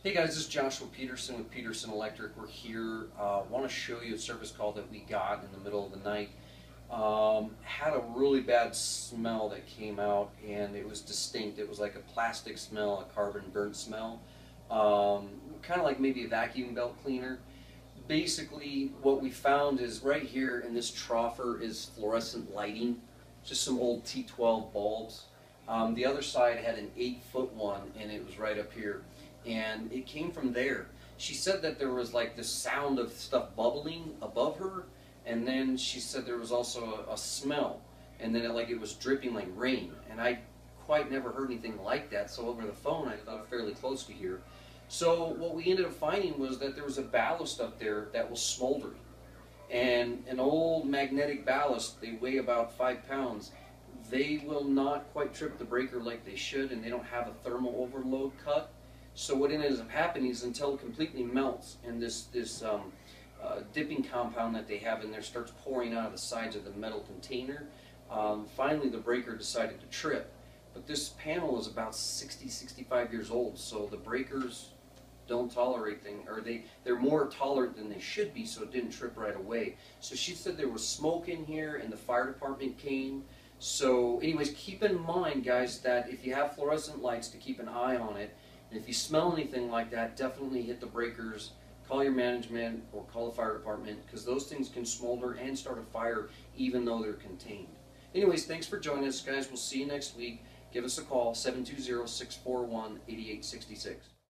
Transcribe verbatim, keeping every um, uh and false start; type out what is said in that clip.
Hey guys, this is Joshua Peterson with Peterson Electric. We're here. I uh, want to show you a service call that we got in the middle of the night. Um, had a really bad smell that came out, and it was distinct. It was like a plastic smell, a carbon burnt smell, um, kind of like maybe a vacuum belt cleaner. Basically, what we found is right here in this troffer is fluorescent lighting, just some old T twelve bulbs. Um, the other side had an eight foot one, and it was right up here. And it came from there. She said that there was like this sound of stuff bubbling above her, and then she said there was also a, a smell, and then it, like it was dripping like rain. And I quite never heard anything like that, so over the phone I thought fairly close to here. So what we ended up finding was that there was a ballast up there that was smoldering. And an old magnetic ballast, they weigh about five pounds. They will not quite trip the breaker like they should, and they don't have a thermal overload cut. So what ends up happening is until it completely melts and this, this um, uh, dipping compound that they have in there starts pouring out of the sides of the metal container, um, finally the breaker decided to trip. But this panel is about sixty, sixty-five years old, so the breakers don't tolerate things, or they, they're more tolerant than they should be, so it didn't trip right away. So she said there was smoke in here and the fire department came. So anyways, keep in mind guys that if you have fluorescent lights, to keep an eye on it. And if you smell anything like that, definitely hit the breakers, call your management, or call the fire department, because those things can smolder and start a fire even though they're contained. Anyways, thanks for joining us, guys. We'll see you next week. Give us a call, seven two zero, six four one, eight eight six six.